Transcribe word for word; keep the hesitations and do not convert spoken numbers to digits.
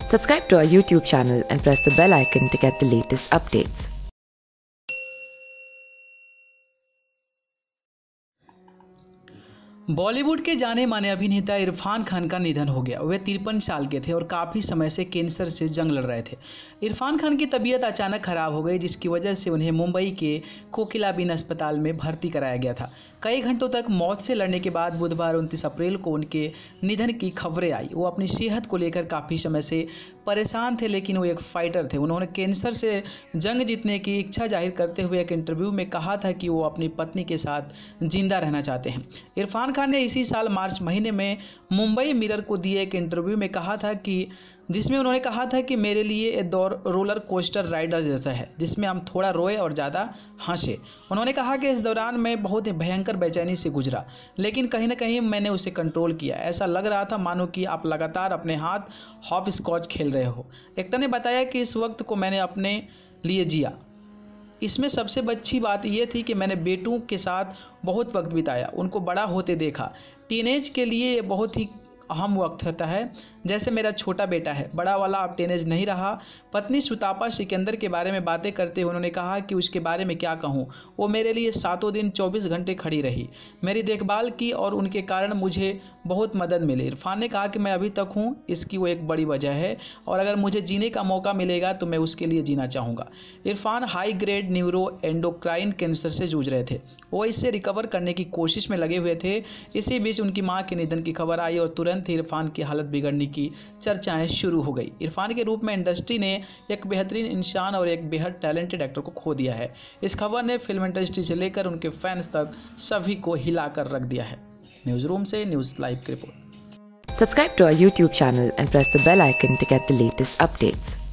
Subscribe to our YouTube channel and press the bell icon to get the latest updates. Bollywood के जाने माने अभिनेता इरफान खान का निधन हो गया। वे तिरपन साल के थे और काफ़ी समय से कैंसर से जंग लड़ रहे थे। इरफान खान की तबीयत अचानक खराब हो गई, जिसकी वजह से उन्हें मुंबई के कोकिलाबेन अस्पताल में भर्ती कराया गया था। कई घंटों तक मौत से लड़ने के बाद बुधवार उनतीस अप्रैल को उनके निधन की खबरें आई। वो अपनी सेहत को लेकर काफ़ी समय से परेशान थे, लेकिन वो एक फाइटर थे। उन्होंने कैंसर से जंग जीतने की इच्छा जाहिर करते हुए एक इंटरव्यू में कहा था कि वो अपनी पत्नी के साथ जिंदा रहना चाहते हैं। इरफान खान ने इसी साल मार्च महीने में मुंबई मिरर को दिए एक इंटरव्यू में कहा था कि जिसमें उन्होंने कहा था कि मेरे लिए ये दौर रोलर कोस्टर राइडर जैसा है, जिसमें हम थोड़ा रोए और ज़्यादा हंसे। उन्होंने कहा कि इस दौरान मैं बहुत ही भयंकर बेचैनी से गुजरा, लेकिन कहीं ना कहीं मैंने उसे कंट्रोल किया। ऐसा लग रहा था मानो कि आप लगातार अपने हाथ हॉप स्कॉच खेल रहे हो। एक्टर ने बताया कि इस वक्त को मैंने अपने लिए जिया। इसमें सबसे अच्छी बात यह थी कि मैंने बेटों के साथ बहुत वक्त बिताया, उनको बड़ा होते देखा। टीनेज के लिए ये बहुत ही अहम वक्त होता है, जैसे मेरा छोटा बेटा है। बड़ा वाला अब टीनेज नहीं रहा। पत्नी सुतापा सिकंदर के बारे में बातें करते हुए उन्होंने कहा कि उसके बारे में क्या कहूँ, वो मेरे लिए सातों दिन चौबीस घंटे खड़ी रही, मेरी देखभाल की और उनके कारण मुझे बहुत मदद मिली। इरफान ने कहा कि मैं अभी तक हूँ, इसकी वो एक बड़ी वजह है, और अगर मुझे जीने का मौका मिलेगा तो मैं उसके लिए जीना चाहूँगा। Irfan high grade neuroendocrine cancer से जूझ रहे थे। वो इससे रिकवर करने की कोशिश में लगे हुए थे। इसी बीच उनकी मां के निधन की खबर आई और तुरंत ही इरफान की हालत बिगड़ने की चर्चाएं शुरू हो गई। इरफान के रूप में इंडस्ट्री ने एक बेहतरीन इंसान और एक बेहद टैलेंटेड एक्टर को खो दिया है। इस खबर ने फिल्म इंडस्ट्री से लेकर उनके फैंस तक सभी को हिलाकर रख दिया है। न्यूज़ रूम से न्यूज़ लाइव की report. Subscribe to our YouTube channel and press the bell icon to get the latest updates.